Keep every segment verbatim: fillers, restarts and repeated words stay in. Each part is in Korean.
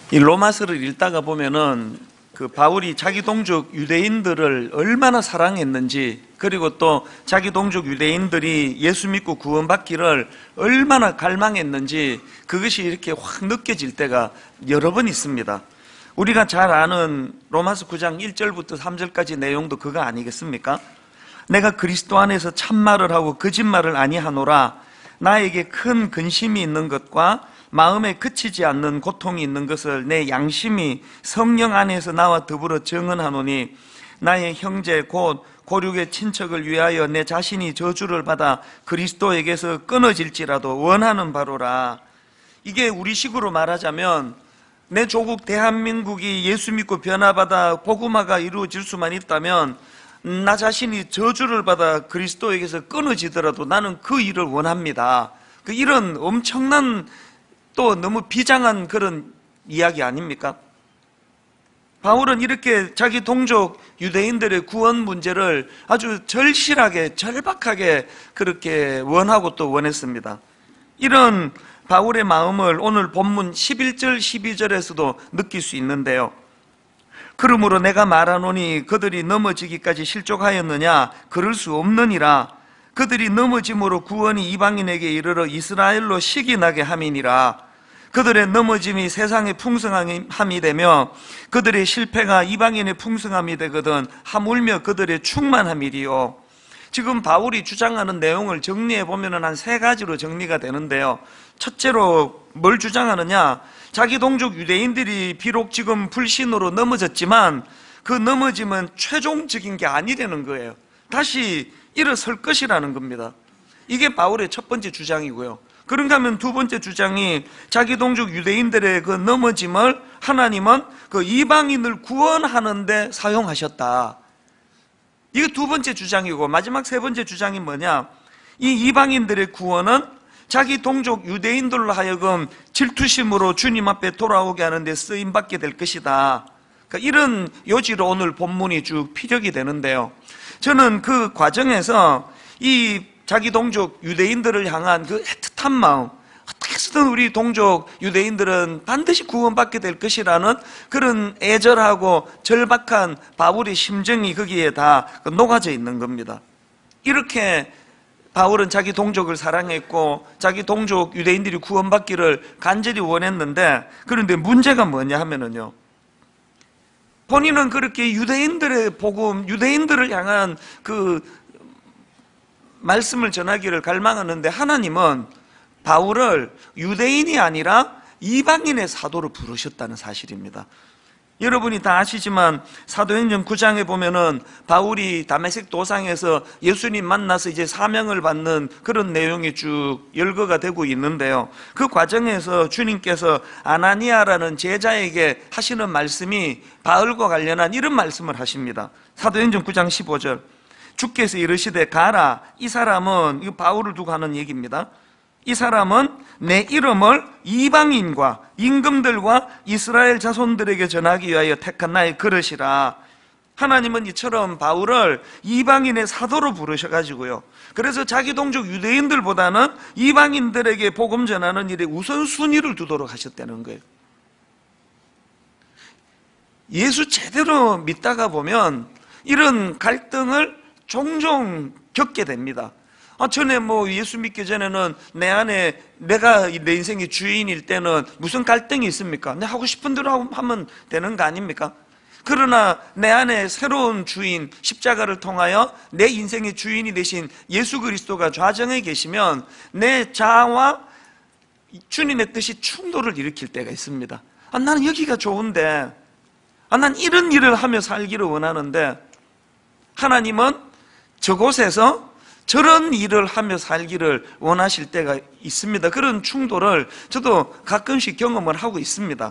이 로마서를 읽다가 보면은 그 바울이 자기 동족 유대인들을 얼마나 사랑했는지, 그리고 또 자기 동족 유대인들이 예수 믿고 구원받기를 얼마나 갈망했는지 그것이 이렇게 확 느껴질 때가 여러 번 있습니다. 우리가 잘 아는 로마서 구 장 일 절부터 삼 절까지 내용도 그거 아니겠습니까? 내가 그리스도 안에서 참말을 하고 거짓말을 아니하노라. 나에게 큰 근심이 있는 것과 마음에 그치지 않는 고통이 있는 것을 내 양심이 성령 안에서 나와 더불어 증언하노니, 나의 형제 곧 고륙의 친척을 위하여 내 자신이 저주를 받아 그리스도에게서 끊어질지라도 원하는 바로라. 이게 우리식으로 말하자면, 내 조국 대한민국이 예수 믿고 변화받아 복음화가 이루어질 수만 있다면 나 자신이 저주를 받아 그리스도에게서 끊어지더라도 나는 그 일을 원합니다. 그 이런 엄청난, 또 너무 비장한 그런 이야기 아닙니까? 바울은 이렇게 자기 동족 유대인들의 구원 문제를 아주 절실하게, 절박하게 그렇게 원하고 또 원했습니다. 이런 바울의 마음을 오늘 본문 십일 절 십이 절에서도 느낄 수 있는데요. 그러므로 내가 말하노니 그들이 넘어지기까지 실족하였느냐? 그럴 수 없느니라. 그들이 넘어짐으로 구원이 이방인에게 이르러 이스라엘로 시기 나게 함이니라. 그들의 넘어짐이 세상의 풍성함이 되며 그들의 실패가 이방인의 풍성함이 되거든 하물며 그들의 충만함이리요. 지금 바울이 주장하는 내용을 정리해 보면 한 세 가지로 정리가 되는데요. 첫째로 뭘 주장하느냐? 자기 동족 유대인들이 비록 지금 불신으로 넘어졌지만 그 넘어짐은 최종적인 게 아니라는 거예요. 다시 일어설 것이라는 겁니다. 이게 바울의 첫 번째 주장이고요. 그런가 하면 두 번째 주장이 자기 동족 유대인들의 그 넘어짐을 하나님은 그 이방인을 구원하는 데 사용하셨다. 이게 두 번째 주장이고, 마지막 세 번째 주장이 뭐냐? 이 이방인들의 구원은 자기 동족 유대인들로 하여금 질투심으로 주님 앞에 돌아오게 하는데 쓰임받게 될 것이다. 그러니까 이런 요지로 오늘 본문이 쭉 피력이 되는데요. 저는 그 과정에서 이 자기 동족 유대인들을 향한 그 애틋한 마음, 어떻게 해서든 우리 동족 유대인들은 반드시 구원받게 될 것이라는 그런 애절하고 절박한 바울의 심정이 거기에 다 녹아져 있는 겁니다. 이렇게 바울은 자기 동족을 사랑했고 자기 동족 유대인들이 구원받기를 간절히 원했는데, 그런데 문제가 뭐냐 하면은요, 본인은 그렇게 유대인들의 복음, 유대인들을 향한 그 말씀을 전하기를 갈망하는데 하나님은 바울을 유대인이 아니라 이방인의 사도로 부르셨다는 사실입니다. 여러분이 다 아시지만 사도행전 구 장에 보면은 바울이 다메섹 도상에서 예수님 만나서 이제 사명을 받는 그런 내용이 쭉 열거가 되고 있는데요. 그 과정에서 주님께서 아나니아라는 제자에게 하시는 말씀이 바울과 관련한 이런 말씀을 하십니다. 사도행전 구 장 십오 절. 주께서 이르시되 가라. 이 사람은, 이거 바울을 두고 하는 얘기입니다. 이 사람은 내 이름을 이방인과 임금들과 이스라엘 자손들에게 전하기 위하여 택한 나의 그릇이라. 하나님은 이처럼 바울을 이방인의 사도로 부르셔가지고요, 그래서 자기 동족 유대인들보다는 이방인들에게 복음 전하는 일에 우선순위를 두도록 하셨다는 거예요. 예수 제대로 믿다가 보면 이런 갈등을 종종 겪게 됩니다. 아, 전에 뭐 예수 믿기 전에는 내 안에 내가 내 인생의 주인일 때는 무슨 갈등이 있습니까? 내 하고 싶은 대로 하면 되는 거 아닙니까? 그러나 내 안에 새로운 주인, 십자가를 통하여 내 인생의 주인이 되신 예수 그리스도가 좌정에 계시면 내 자아와 주님의 뜻이 충돌을 일으킬 때가 있습니다. 아, 나는 여기가 좋은데, 아, 난 이런 일을 하며 살기를 원하는데 하나님은 저곳에서 저런 일을 하며 살기를 원하실 때가 있습니다. 그런 충돌을 저도 가끔씩 경험을 하고 있습니다.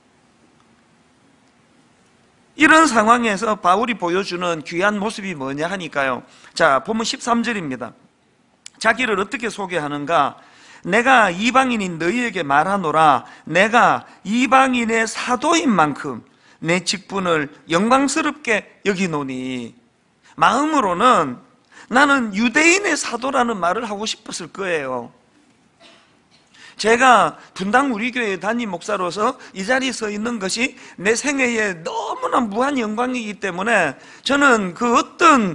이런 상황에서 바울이 보여주는 귀한 모습이 뭐냐 하니까요, 자, 본문 십삼 절입니다. 자기를 어떻게 소개하는가? 내가 이방인인 너희에게 말하노라. 내가 이방인의 사도인 만큼 내 직분을 영광스럽게 여기노니. 마음으로는 나는 유대인의 사도라는 말을 하고 싶었을 거예요. 제가 분당 우리 교회 담임 목사로서 이 자리에 서 있는 것이 내 생애에 너무나 무한 영광이기 때문에 저는 그 어떤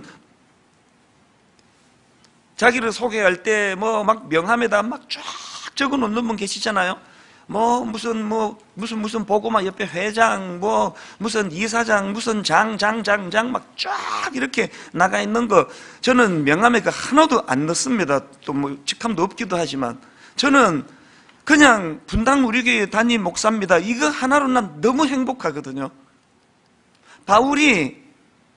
자기를 소개할 때 뭐 막 명함에다 막 쫙 적어 놓는 분 계시잖아요. 뭐 무슨 뭐 무슨 무슨 보고마 옆에 회장 뭐 무슨 이사장 무슨 장 장 장 장 막 쫙 이렇게 나가 있는 거 저는 명함에 그 하나도 안 넣습니다. 또 뭐 직함도 없기도 하지만 저는 그냥 분당 우리 교회 담임 목사입니다. 이거 하나로 난 너무 행복하거든요. 바울이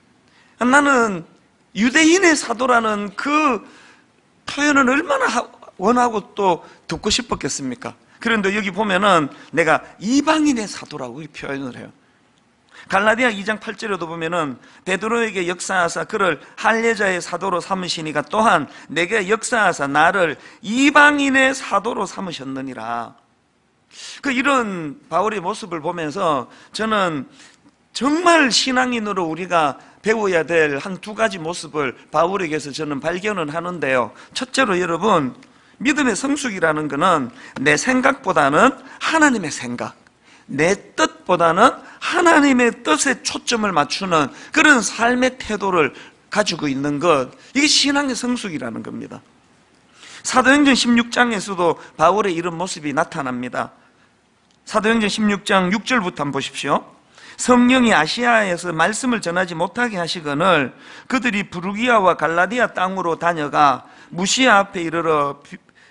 나는 유대인의 사도라는 그 표현은 얼마나 원하고 또 듣고 싶었겠습니까? 그런데 여기 보면은 내가 이방인의 사도라고 표현을 해요. 갈라디아 이 장 팔 절에도 보면은 베드로에게 역사하사 그를 할례자의 사도로 삼으시니가 또한 내게 역사하사 나를 이방인의 사도로 삼으셨느니라. 그 이런 바울의 모습을 보면서 저는 정말 신앙인으로 우리가 배워야 될 한 두 가지 모습을 바울에게서 저는 발견을 하는데요. 첫째로 여러분, 믿음의 성숙이라는 것은 내 생각보다는 하나님의 생각, 내 뜻보다는 하나님의 뜻에 초점을 맞추는 그런 삶의 태도를 가지고 있는 것, 이게 신앙의 성숙이라는 겁니다. 사도행전 십육 장에서도 바울의 이런 모습이 나타납니다. 사도행전 십육 장 육 절부터 한번 보십시오. 성령이 아시아에서 말씀을 전하지 못하게 하시거늘 그들이 부르기아와 갈라디아 땅으로 다녀가 무시아 앞에 이르러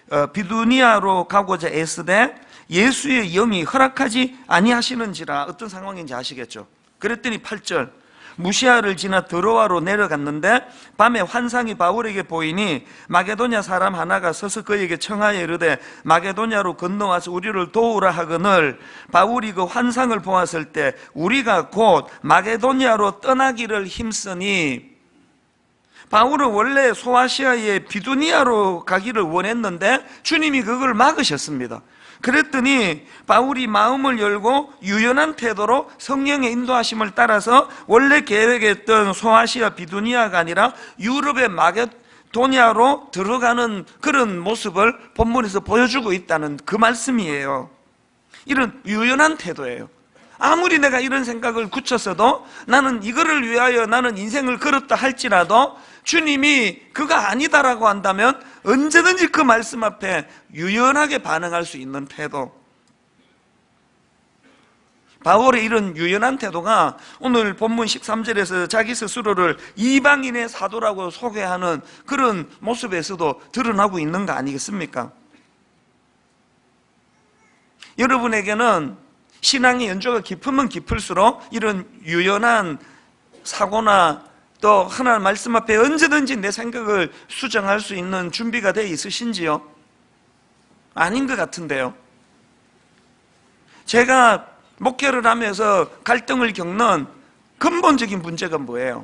비두니아로 가고자 애쓰되 예수의 영이 허락하지 아니하시는지라. 어떤 상황인지 아시겠죠? 그랬더니 팔 절 무시아를 지나 드로아로 내려갔는데 밤에 환상이 바울에게 보이니 마게도냐 사람 하나가 서서 그에게 청하여 이르되 마게도냐로 건너와서 우리를 도우라 하거늘 바울이 그 환상을 보았을 때 우리가 곧 마게도냐로 떠나기를 힘쓰니. 바울은 원래 소아시아의 비두니아로 가기를 원했는데 주님이 그걸 막으셨습니다. 그랬더니 바울이 마음을 열고 유연한 태도로 성령의 인도하심을 따라서 원래 계획했던 소아시아 비두니아가 아니라 유럽의 마게도냐로 들어가는 그런 모습을 본문에서 보여주고 있다는 그 말씀이에요. 이런 유연한 태도예요. 아무리 내가 이런 생각을 굳혔어도 나는 이거를 위하여 나는 인생을 걸었다 할지라도 주님이 그거 아니다라고 한다면 언제든지 그 말씀 앞에 유연하게 반응할 수 있는 태도. 바울의 이런 유연한 태도가 오늘 본문 십삼 절에서 자기 스스로를 이방인의 사도라고 소개하는 그런 모습에서도 드러나고 있는 거 아니겠습니까? 여러분에게는 신앙의 연조가 깊으면 깊을수록 이런 유연한 사고나 또 하나님 말씀 앞에 언제든지 내 생각을 수정할 수 있는 준비가 되어 있으신지요? 아닌 것 같은데요. 제가 목회를 하면서 갈등을 겪는 근본적인 문제가 뭐예요?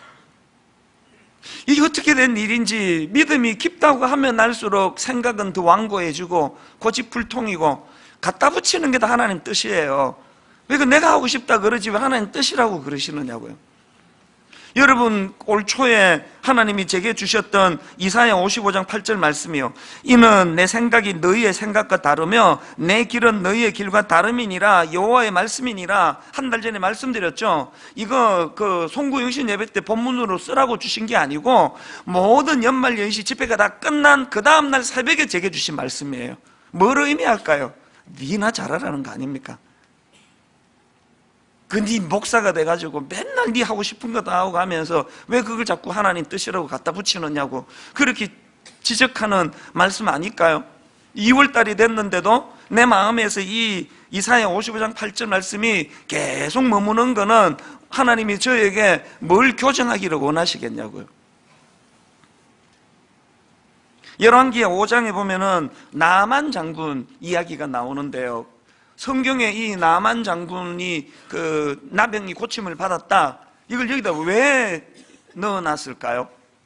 이게 어떻게 된 일인지 믿음이 깊다고 하면 할수록 생각은 더 완고해지고 고집불통이고 갖다 붙이는 게 다 하나님 뜻이에요. 왜 내가 하고 싶다 그러지 왜 하나님 뜻이라고 그러시느냐고요. 여러분 올 초에 하나님이 제게 주셨던 이사야 오십오 장 팔 절 말씀이요. 이는 내 생각이 너희의 생각과 다르며 내 길은 너희의 길과 다름이니라. 여호와의 말씀이니라. 한 달 전에 말씀드렸죠. 이거 그 송구영신 예배 때 본문으로 쓰라고 주신 게 아니고 모든 연말 연시 집회가 다 끝난 그 다음날 새벽에 제게 주신 말씀이에요. 뭘 의미할까요? 니나 잘하라는 거 아닙니까? 그 니 목사가 돼가지고 맨날 니 하고 싶은 거 다 하고 가면서 왜 그걸 자꾸 하나님 뜻이라고 갖다 붙이느냐고 그렇게 지적하는 말씀 아닐까요? 이월 달이 됐는데도 내 마음에서 이 이사야 오십오 장 팔 절 말씀이 계속 머무는 거는 하나님이 저에게 뭘 교정하기를 원하시겠냐고요. 열왕기하 오 장에 보면은 나만 장군 이야기가 나오는데요. 성경에 이 나만 장군이 그 나병이 고침을 받았다. 이걸 여기다 왜 넣어놨을까요?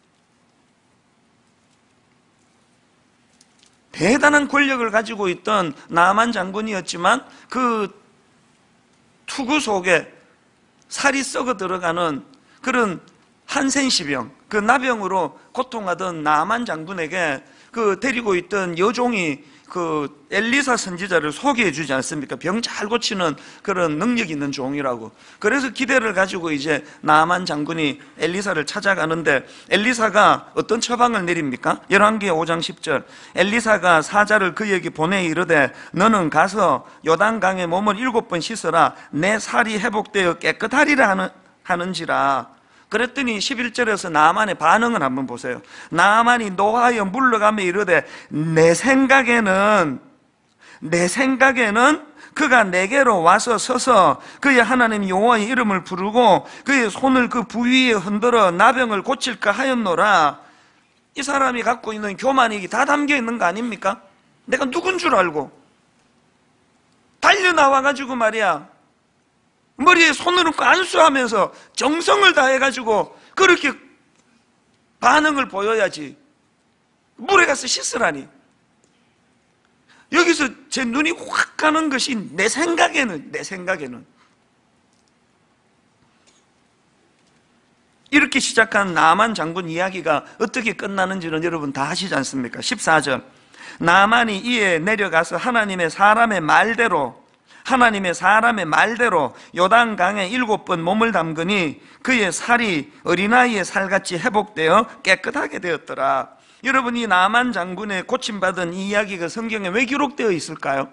대단한 권력을 가지고 있던 나만 장군이었지만 그 투구 속에 살이 썩어 들어가는 그런 한센시병, 그 나병으로 고통하던 나만 장군에게 그 데리고 있던 여종이 그 엘리사 선지자를 소개해 주지 않습니까? 병 잘 고치는 그런 능력 있는 종이라고. 그래서 기대를 가지고 이제 나아만 장군이 엘리사를 찾아가는데 엘리사가 어떤 처방을 내립니까? 열왕기하 오 장 십 절 엘리사가 사자를 그에게 보내 이르되 너는 가서 요단강에 몸을 일곱 번 씻어라 내 살이 회복되어 깨끗하리라 하는, 하는지라. 그랬더니 십일 절에서 나아만의 반응을 한번 보세요. 나아만이 노하여 물러가며 이르되 내 생각에는 내 생각에는 그가 내게로 와서 서서 그의 하나님 여호와의 이름을 부르고 그의 손을 그 부위에 흔들어 나병을 고칠까 하였노라. 이 사람이 갖고 있는 교만이 다 담겨 있는 거 아닙니까? 내가 누군 줄 알고 달려 나와가지고 말이야 머리에 손을 얹고 안수하면서 정성을 다해가지고 그렇게 반응을 보여야지 물에 가서 씻으라니. 여기서 제 눈이 확 가는 것이 내 생각에는 내 생각에는 이렇게 시작한 나아만 장군 이야기가 어떻게 끝나는지는 여러분 다 아시지 않습니까? 십사 절 나아만이 이에 내려가서 하나님의 사람의 말대로 하나님의 사람의 말대로 요단강에 일곱 번 몸을 담그니 그의 살이 어린아이의 살같이 회복되어 깨끗하게 되었더라. 여러분, 이 나아만 장군의 고침받은 이 이야기가 성경에 왜 기록되어 있을까요?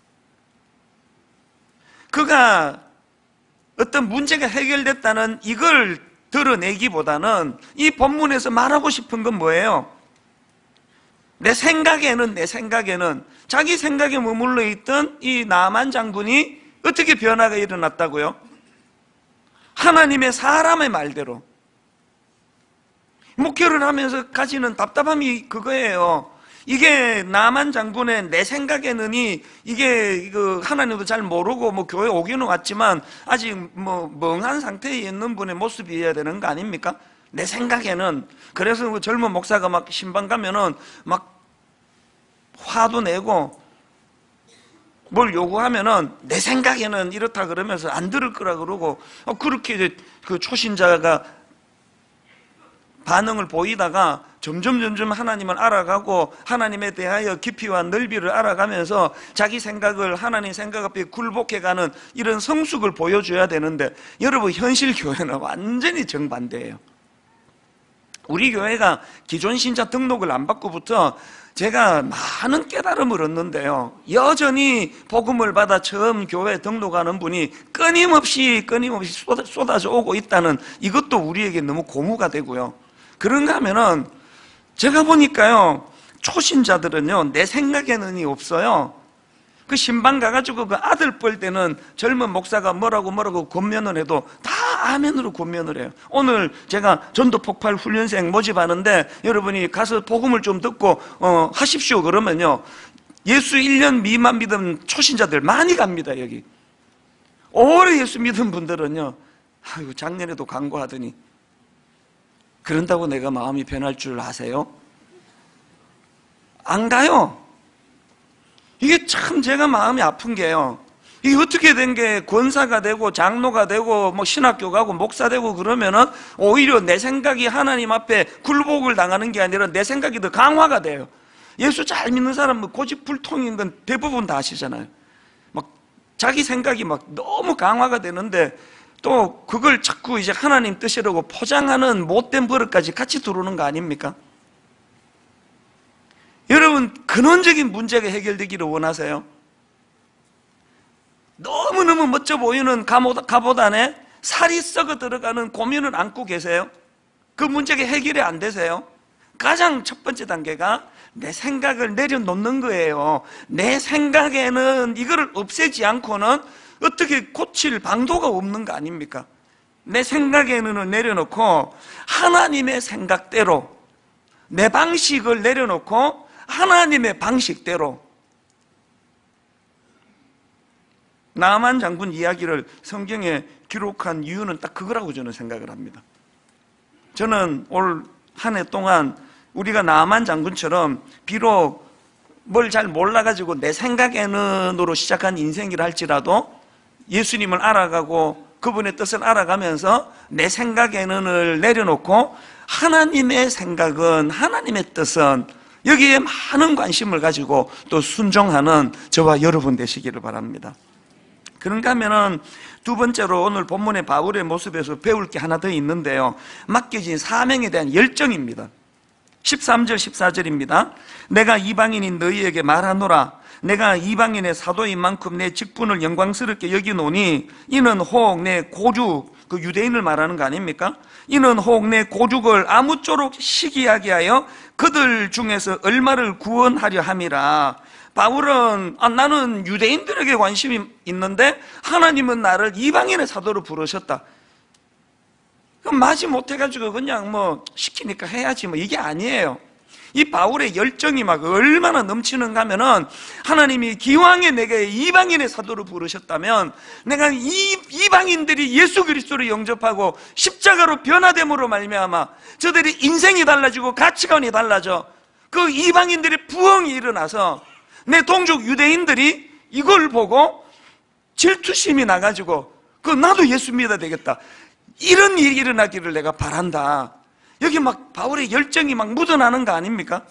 그가 어떤 문제가 해결됐다는 이걸 드러내기보다는 이 본문에서 말하고 싶은 건 뭐예요? 내 생각에는 내 생각에는 자기 생각에 머물러 있던 이 나아만 장군이 어떻게 변화가 일어났다고요? 하나님의 사람의 말대로. 목회를 하면서 가지는 답답함이 그거예요. 이게 나아만 장군의 내 생각에는이 이게 그 하나님도 잘 모르고 뭐 교회 오기는 왔지만 아직 뭐 멍한 상태에 있는 분의 모습이어야 되는 거 아닙니까? 내 생각에는. 그래서 그 젊은 목사가 막 신방 가면은 막 화도 내고 뭘 요구하면은 내 생각에는 이렇다 그러면서 안 들을 거라 그러고 어 그렇게 이제 그 초신자가 반응을 보이다가 점점 점점 하나님을 알아가고 하나님에 대하여 깊이와 넓이를 알아가면서 자기 생각을 하나님 생각 앞에 굴복해가는 이런 성숙을 보여줘야 되는데 여러분 현실 교회는 완전히 정반대예요. 우리 교회가 기존 신자 등록을 안 받고부터 제가 많은 깨달음을 얻는데요, 여전히 복음을 받아 처음 교회 등록하는 분이 끊임없이 끊임없이 쏟아져 오고 있다는 이것도 우리에게 너무 고무가 되고요. 그런가 하면은 제가 보니까요 초신자들은요 내 생각에는이 없어요. 그 신방 가가지고 그 아들 뻘 때는 젊은 목사가 뭐라고 뭐라고 권면을 해도 다 아멘으로 권면을 해요. 오늘 제가 전도 폭발 훈련생 모집하는데 여러분이 가서 복음을 좀 듣고 어, 하십시오 그러면요 예수 일 년 미만 믿은 초신자들 많이 갑니다. 여기 오래 예수 믿은 분들은요 아이고 작년에도 광고하더니 그런다고 내가 마음이 변할 줄 아세요? 안 가요. 이게 참 제가 마음이 아픈 게요, 이게 어떻게 된 게 권사가 되고 장로가 되고 뭐 신학교 가고 목사 되고 그러면은 오히려 내 생각이 하나님 앞에 굴복을 당하는 게 아니라 내 생각이 더 강화가 돼요. 예수 잘 믿는 사람은 고집불통인 건 대부분 다 아시잖아요. 막 자기 생각이 막 너무 강화가 되는데 또 그걸 자꾸 이제 하나님 뜻이라고 포장하는 못된 버릇까지 같이 들어오는 거 아닙니까? 여러분 근원적인 문제가 해결되기를 원하세요? 너무너무 멋져 보이는 갑옷, 갑옷 안에 살이 썩어 들어가는 고민을 안고 계세요? 그 문제가 해결이 안 되세요? 가장 첫 번째 단계가 내 생각을 내려놓는 거예요. 내 생각에는 이거를 없애지 않고는 어떻게 고칠 방도가 없는 거 아닙니까? 내 생각에는 내려놓고 하나님의 생각대로 내 방식을 내려놓고 하나님의 방식대로. 나아만 장군 이야기를 성경에 기록한 이유는 딱 그거라고 저는 생각을 합니다. 저는 올 한 해 동안 우리가 나아만 장군처럼 비록 뭘 잘 몰라가지고 내 생각에는으로 시작한 인생이라 할지라도 예수님을 알아가고 그분의 뜻을 알아가면서 내 생각에는을 내려놓고 하나님의 생각은 하나님의 뜻은 여기에 많은 관심을 가지고 또 순종하는 저와 여러분 되시기를 바랍니다. 그런가 하면은 두 번째로 오늘 본문의 바울의 모습에서 배울 게 하나 더 있는데요, 맡겨진 사명에 대한 열정입니다. 십삼 절 십사 절입니다. 내가 이방인인 너희에게 말하노라. 내가 이방인의 사도인 만큼 내 직분을 영광스럽게 여기노니 이는 혹 내 고죽, 그 유대인을 말하는 거 아닙니까? 이는 혹 내 고죽을 아무쪼록 시기하게 하여 그들 중에서 얼마를 구원하려 함이라. 바울은 아, 나는 유대인들에게 관심이 있는데 하나님은 나를 이방인의 사도로 부르셨다. 그럼 마지 못해가지고 그냥 뭐 시키니까 해야지 뭐 이게 아니에요. 이 바울의 열정이 막 얼마나 넘치는가 하면은 하나님이 기왕에 내게 이방인의 사도로 부르셨다면 내가 이 이방인들이 예수 그리스도를 영접하고 십자가로 변화됨으로 말미암아 저들이 인생이 달라지고 가치관이 달라져 그 이방인들의 부흥이 일어나서 내 동족 유대인들이 이걸 보고 질투심이 나가지고 그 나도 예수 믿어야 되겠다, 이런 일이 일어나기를 내가 바란다. 여기 막 바울의 열정이 막 묻어나는 거 아닙니까?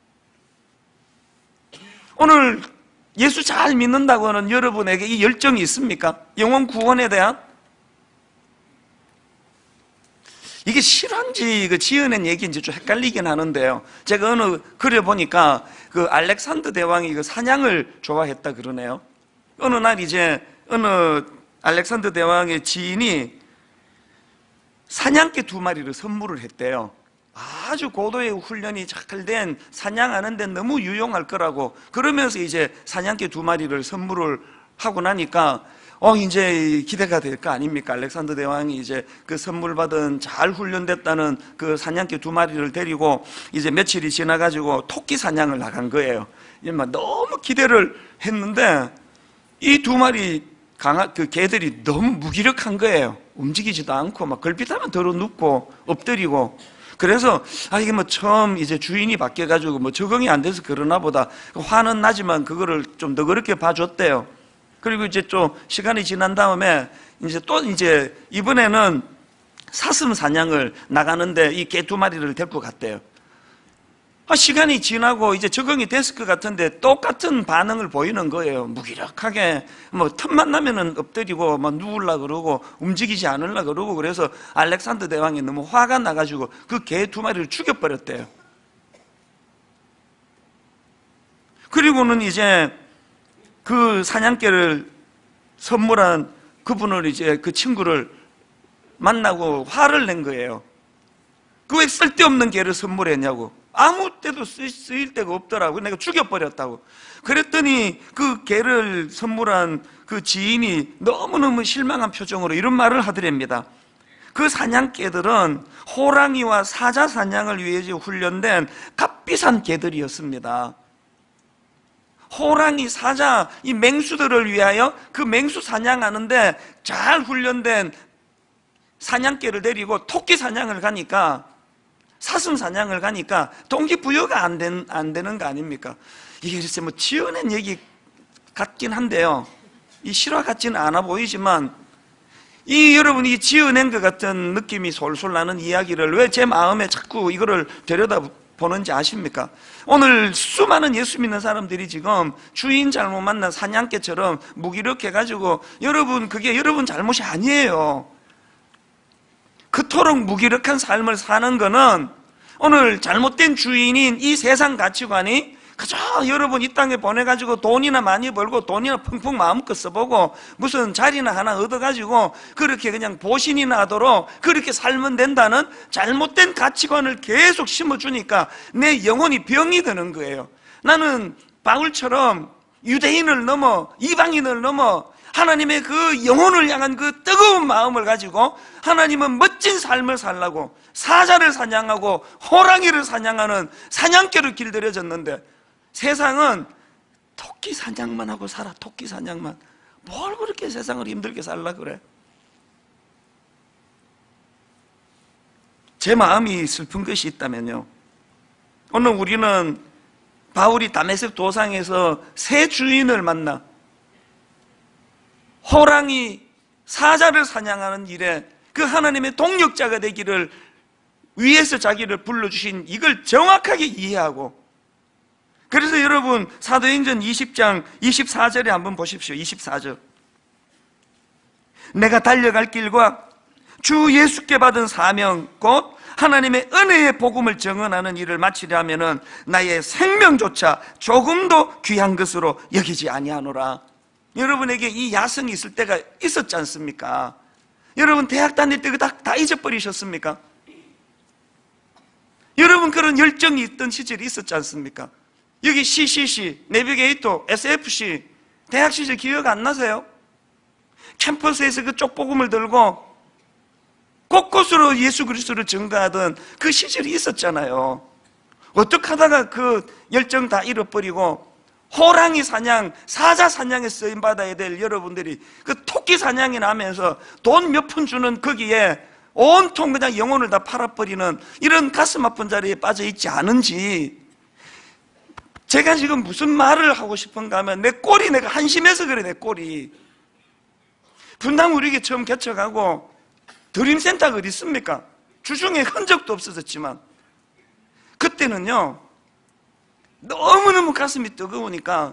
오늘 예수 잘 믿는다고 하는 여러분에게 이 열정이 있습니까? 영혼 구원에 대한? 이게 실화인지 그 지어낸 얘기인지 좀 헷갈리긴 하는데요, 제가 어느 글에 보니까 그 알렉산더 대왕이 그 사냥을 좋아했다 그러네요. 어느 날 이제 어느 알렉산더 대왕의 지인이 사냥개 두 마리를 선물을 했대요. 아주 고도의 훈련이 잘 된, 사냥하는 데 너무 유용할 거라고. 그러면서 이제 사냥개 두 마리를 선물을 하고 나니까 어 이제 기대가 될 거 아닙니까? 알렉산더 대왕이 이제 그 선물 받은 잘 훈련됐다는 그 사냥개 두 마리를 데리고 이제 며칠이 지나가지고 토끼 사냥을 나간 거예요. 막 너무 기대를 했는데 이 두 마리 강아, 그 개들이 너무 무기력한 거예요. 움직이지도 않고 막 걸핏하면 덜어 눕고 엎드리고. 그래서 아 이게 뭐 처음 이제 주인이 바뀌어가지고 뭐 적응이 안 돼서 그러나 보다, 화는 나지만 그거를 좀 너그럽게 봐줬대요. 그리고 이제 좀 시간이 지난 다음에 이제 또 이제 이번에는 사슴 사냥을 나가는데 이 개 두 마리를 데리고 갔대요. 아, 시간이 지나고 이제 적응이 됐을 것 같은데 똑같은 반응을 보이는 거예요. 무기력하게 뭐 틈만 나면은 엎드리고 막 누울라 그러고 움직이지 않으려 그러고. 그래서 알렉산더 대왕이 너무 화가 나가지고 그 개 두 마리를 죽여버렸대요. 그리고는 이제 그 사냥개를 선물한 그분을 이제 그 친구를 만나고 화를 낸 거예요. 그 왜 쓸데없는 개를 선물했냐고. 아무 때도 쓰일 데가 없더라고. 내가 죽여버렸다고. 그랬더니 그 개를 선물한 그 지인이 너무너무 실망한 표정으로 이런 말을 하더랍니다. 그 사냥개들은 호랑이와 사자 사냥을 위해 훈련된 값비싼 개들이었습니다. 호랑이, 사자, 이 맹수들을 위하여 그 맹수 사냥하는데 잘 훈련된 사냥개를 데리고 토끼 사냥을 가니까, 사슴 사냥을 가니까 동기부여가 안, 된, 안 되는 거 아닙니까? 이게 글쎄 뭐 지어낸 얘기 같긴 한데요, 이 실화 같지는 않아 보이지만 이 여러분이 지어낸 것 같은 느낌이 솔솔 나는 이야기를 왜 제 마음에 자꾸 이거를 들여다 보는지 아십니까? 오늘 수많은 예수 믿는 사람들이 지금 주인 잘못 만난 사냥개처럼 무기력해가지고, 여러분 그게 여러분 잘못이 아니에요. 그토록 무기력한 삶을 사는 거는 오늘 잘못된 주인인 이 세상 가치관이 그저 여러분 이 땅에 보내가지고 돈이나 많이 벌고 돈이나 펑펑 마음껏 써보고 무슨 자리나 하나 얻어가지고 그렇게 그냥 보신이나 하도록 그렇게 살면 된다는 잘못된 가치관을 계속 심어주니까 내 영혼이 병이 드는 거예요. 나는 바울처럼 유대인을 넘어 이방인을 넘어 하나님의 그 영혼을 향한 그 뜨거운 마음을 가지고 하나님은 멋진 삶을 살라고 사자를 사냥하고 호랑이를 사냥하는 사냥개로 길들여졌는데, 세상은 토끼 사냥만 하고 살아. 토끼 사냥만. 뭘 그렇게 세상을 힘들게 살라 그래? 제 마음이 슬픈 것이 있다면요, 오늘 우리는 바울이 다메섹 도상에서 새 주인을 만나 호랑이, 사자를 사냥하는 일에 그 하나님의 동력자가 되기를 위해서 자기를 불러주신 이걸 정확하게 이해하고 그래서 여러분 사도행전 이십 장 이십사 절에 한번 보십시오. 이십사 절. 내가 달려갈 길과 주 예수께 받은 사명 곧 하나님의 은혜의 복음을 증언하는 일을 마치려 하면은 나의 생명조차 조금도 귀한 것으로 여기지 아니하노라. 여러분에게 이 야성이 있을 때가 있었지 않습니까? 여러분 대학 다닐 때 다, 다 잊어버리셨습니까? 여러분 그런 열정이 있던 시절이 있었지 않습니까? 여기 씨씨씨, 내비게이터, 에스에프씨 대학 시절 기억 안 나세요? 캠퍼스에서 그 쪽복음을 들고 곳곳으로 예수 그리스도를 증거하던 그 시절이 있었잖아요. 어떻게 하다가 그 열정 다 잃어버리고 호랑이 사냥, 사자 사냥에 쓰임받아야 될 여러분들이 그 토끼 사냥이 나면서 돈 몇 푼 주는 거기에 온통 그냥 영혼을 다 팔아버리는 이런 가슴 아픈 자리에 빠져 있지 않은지. 제가 지금 무슨 말을 하고 싶은가 하면 내 꼴이 내가 한심해서 그래. 내 꼴이 분당 우리에게 처음 개척하고 드림센터가 어디 있습니까? 주중에 흔적도 없어졌지만 그때는요 너무너무 가슴이 뜨거우니까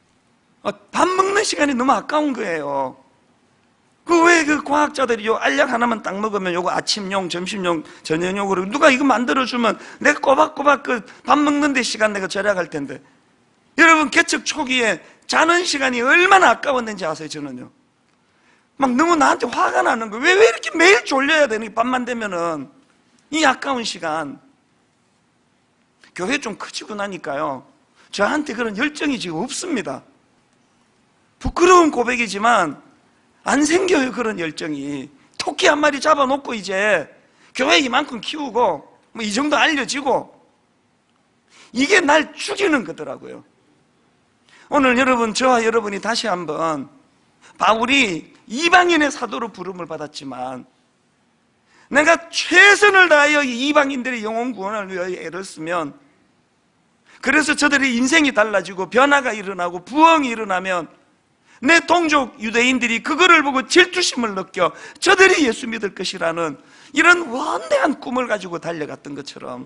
밥 먹는 시간이 너무 아까운 거예요. 그 왜 그 과학자들이 요 알약 하나만 딱 먹으면 요거 아침용, 점심용, 저녁용으로 누가 이거 만들어주면 내가 꼬박꼬박 그 밥 먹는 데 시간 내가 절약할 텐데. 여러분 개척 초기에 자는 시간이 얼마나 아까웠는지 아세요? 저는요 막 너무 나한테 화가 나는 거예요. 왜, 왜 이렇게 매일 졸려야 되니? 밤만 되면은 이 아까운 시간. 교회 좀 커지고 나니까요 저한테 그런 열정이 지금 없습니다. 부끄러운 고백이지만 안 생겨요. 그런 열정이. 토끼 한 마리 잡아놓고 이제 교회 이만큼 키우고 뭐 이 정도 알려지고 이게 날 죽이는 거더라고요. 오늘 여러분 저와 여러분이 다시 한번 바울이 이방인의 사도로 부름을 받았지만 내가 최선을 다하여 이방인들의 영혼 구원을 위하여 애를 쓰면 그래서 저들의 인생이 달라지고 변화가 일어나고 부흥이 일어나면 내 동족 유대인들이 그거를 보고 질투심을 느껴 저들이 예수 믿을 것이라는 이런 원대한 꿈을 가지고 달려갔던 것처럼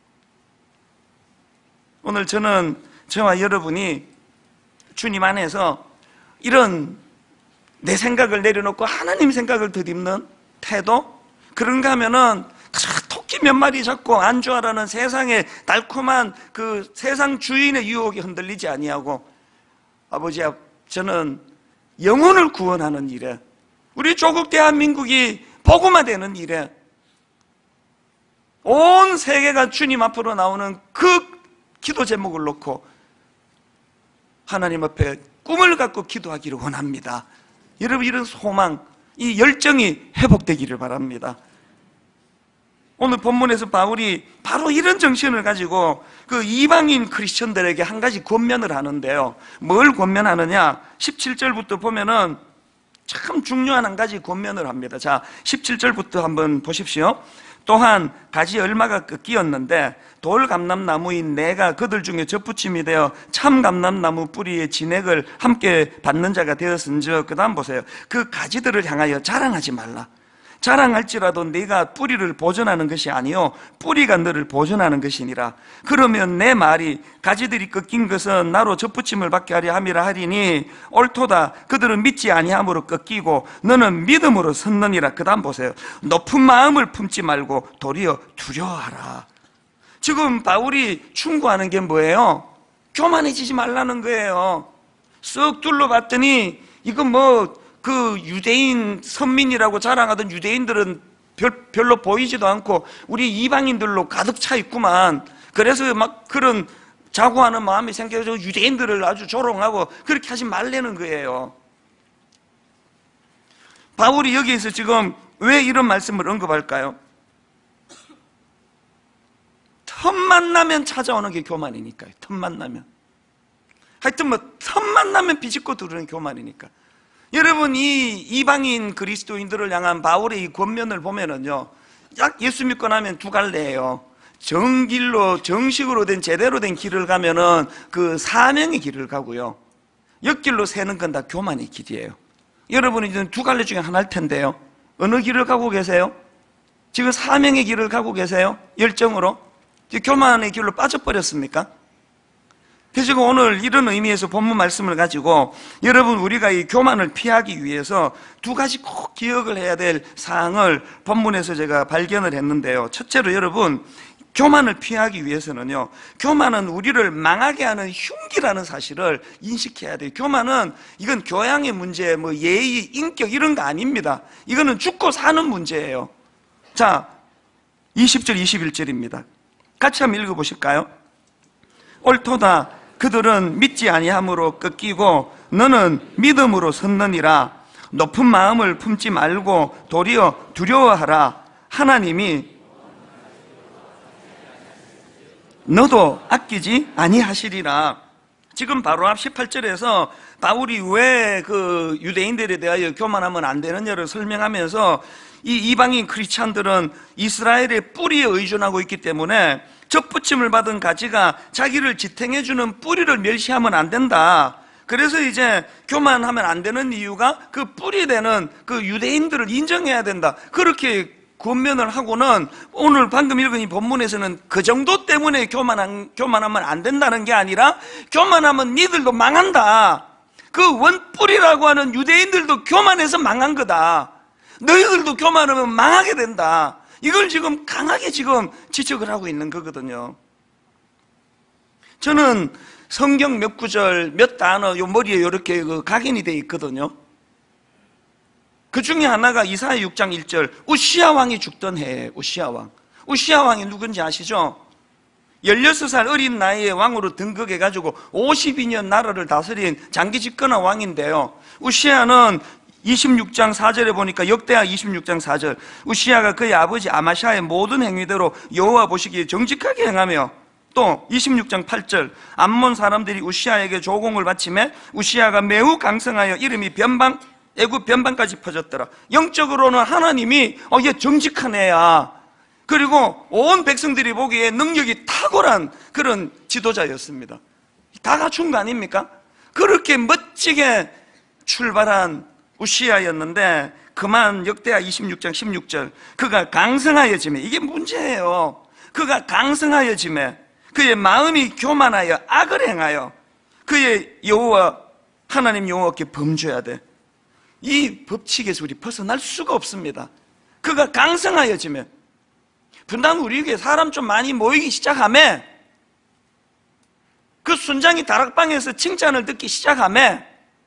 오늘 저는 저와 여러분이 주님 안에서 이런 내 생각을 내려놓고 하나님 생각을 덧입는 태도? 그런가 하면은 토끼 몇 마리 잡고 안주하라는 세상의 달콤한 그 세상 주인의 유혹에 흔들리지 아니하고 아버지야 저는 영혼을 구원하는 일에 우리 조국 대한민국이 복음화되는 일에 온 세계가 주님 앞으로 나오는 그 기도 제목을 놓고 하나님 앞에 꿈을 갖고 기도하기를 원합니다. 여러분 이런 소망, 이 열정이 회복되기를 바랍니다. 오늘 본문에서 바울이 바로 이런 정신을 가지고 그 이방인 크리스천들에게 한 가지 권면을 하는데요. 뭘 권면하느냐? 십칠 절부터 보면은 참 중요한 한 가지 권면을 합니다. 자, 십칠 절부터 한번 보십시오. 또한 가지 얼마가 꺾이었는데 돌 감람나무인 내가 그들 중에 접붙임이 되어 참 감람나무 뿌리의 진액을 함께 받는 자가 되었은즉. 그 다음 보세요. 그 가지들을 향하여 자랑하지 말라. 자랑할지라도 네가 뿌리를 보존하는 것이 아니요 뿌리가 너를 보존하는 것이니라. 그러면 내 말이 가지들이 꺾인 것은 나로 접붙임을 받게 하려 함이라 하리니 옳도다. 그들은 믿지 아니함으로 꺾이고 너는 믿음으로 섰느니라. 그 다음 보세요. 높은 마음을 품지 말고 도리어 두려워하라. 지금 바울이 충고하는 게 뭐예요? 교만해지지 말라는 거예요. 쓱 둘러봤더니 이거 뭐 그 유대인 선민이라고 자랑하던 유대인들은 별, 별로 보이지도 않고 우리 이방인들로 가득 차 있구만. 그래서 막 그런 자고하는 마음이 생겨서 유대인들을 아주 조롱하고 그렇게 하지 말라는 거예요. 바울이 여기에서 지금 왜 이런 말씀을 언급할까요? 틈만 나면 찾아오는 게 교만이니까요. 틈만 나면. 하여튼 뭐 틈만 나면 비집고 들어오는 교만이니까. 여러분 이 이방인 그리스도인들을 향한 바울의 이 권면을 보면은요 약 예수 믿고 나면 두 갈래예요. 정길로 정식으로 된 제대로 된 길을 가면은 그 사명의 길을 가고요 옆길로 새는 건 다 교만의 길이에요. 여러분은 이제 두 갈래 중에 하나일 텐데요 어느 길을 가고 계세요? 지금 사명의 길을 가고 계세요? 열정으로? 교만의 길로 빠져버렸습니까? 그래서 제가 오늘 이런 의미에서 본문 말씀을 가지고 여러분 우리가 이 교만을 피하기 위해서 두 가지 꼭 기억을 해야 될 사항을 본문에서 제가 발견을 했는데요. 첫째로 여러분, 교만을 피하기 위해서는요, 교만은 우리를 망하게 하는 흉기라는 사실을 인식해야 돼요. 교만은 이건 교양의 문제, 뭐 예의, 인격 이런 거 아닙니다. 이거는 죽고 사는 문제예요. 자, 이십 절 이십일 절입니다. 같이 한번 읽어보실까요? 옳도다. 그들은 믿지 아니함으로 꺾이고 너는 믿음으로 섰느니라. 높은 마음을 품지 말고 도리어 두려워하라. 하나님이 너도 아끼지 아니하시리라. 지금 바로 앞 십팔 절에서 바울이 왜 그 유대인들에 대하여 교만하면 안 되느냐를 설명하면서 이 이방인 크리스찬들은 이스라엘의 뿌리에 의존하고 있기 때문에 접붙임을 받은 가지가 자기를 지탱해주는 뿌리를 멸시하면 안 된다. 그래서 이제 교만하면 안 되는 이유가 그 뿌리 되는 그 유대인들을 인정해야 된다. 그렇게 권면을 하고는 오늘 방금 읽은 이 본문에서는 그 정도 때문에 교만한, 교만하면 안 된다는 게 아니라 교만하면 니들도 망한다. 그 원뿌리라고 하는 유대인들도 교만해서 망한 거다. 너희들도 교만하면 망하게 된다. 이걸 지금 강하게 지금 지적을 하고 있는 거거든요. 저는 성경 몇 구절, 몇 단어 요 머리에 이렇게 그 각인이 되어 있거든요. 그 중에 하나가 이사야 육 장 일 절, 우시야 왕이 죽던 해에, 우시야 왕. 우시야 왕이 누군지 아시죠? 열여섯 살 어린 나이에 왕으로 등극해가지고 오십이 년 나라를 다스린 장기 집권한 왕인데요. 우시야는 이십육 장 사 절에 보니까 역대하 이십육 장 사 절, 우시야가 그의 아버지 아마샤의 모든 행위대로 여호와 보시기에 정직하게 행하며, 또 이십육 장 팔 절, 암몬 사람들이 우시야에게 조공을 바치매 우시야가 매우 강성하여 이름이 변방, 애굽 변방까지 퍼졌더라. 영적으로는 하나님이 어, 얘 정직한 애야. 그리고 온 백성들이 보기에 능력이 탁월한 그런 지도자였습니다. 다 갖춘 거 아닙니까? 그렇게 멋지게 출발한 우시야였는데 그만 역대하 이십육 장 십육 절, 그가 강성하여짐에, 이게 문제예요. 그가 강성하여짐에 그의 마음이 교만하여 악을 행하여 그의 여호와 하나님 여호와께 범죄해야 돼. 이 법칙에서 우리 벗어날 수가 없습니다. 그가 강성하여지면, 분당 우리에게 사람 좀 많이 모이기 시작하며, 그 순장이 다락방에서 칭찬을 듣기 시작하며,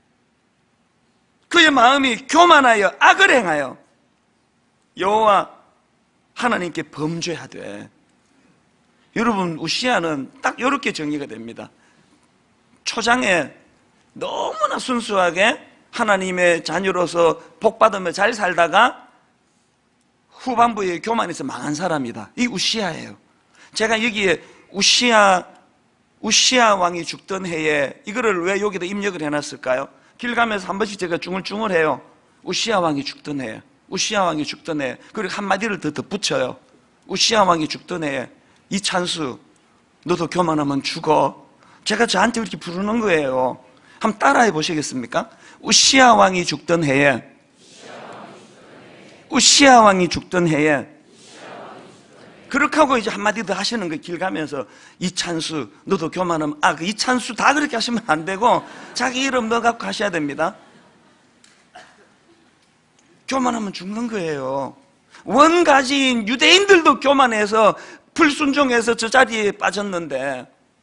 그의 마음이 교만하여 악을 행하여 여호와 하나님께 범죄하되. 여러분, 우시야는 딱 이렇게 정리가 됩니다. 초장에 너무나 순수하게 하나님의 자녀로서 복받으며 잘 살다가 후반부에 교만해서 망한 사람이다. 이 우시야예요. 제가 여기에 우시야, 우시야 왕이 죽던 해에 이거를 왜 여기다 입력을 해놨을까요? 길 가면서 한 번씩 제가 중얼중얼해요. 우시야 왕이 죽던 해, 우시야 왕이 죽던 해. 그리고 한마디를 더 덧붙여요. 우시야 왕이 죽던 해에 이 찬수, 너도 교만하면 죽어. 제가 저한테 이렇게 부르는 거예요. 한번 따라해 보시겠습니까? 우시야 왕이 죽던 해에, 우시야 왕이 죽던 해에. 그렇게 하고 이제 한마디 더 하시는 거예요. 길 가면서 이찬수, 너도 교만하면, 아, 그 이찬수 다 그렇게 하시면 안 되고 자기 이름 넣어갖고 하셔야 됩니다. 교만하면 죽는 거예요. 원가지인 유대인들도 교만해서 불순종해서 저 자리에 빠졌는데,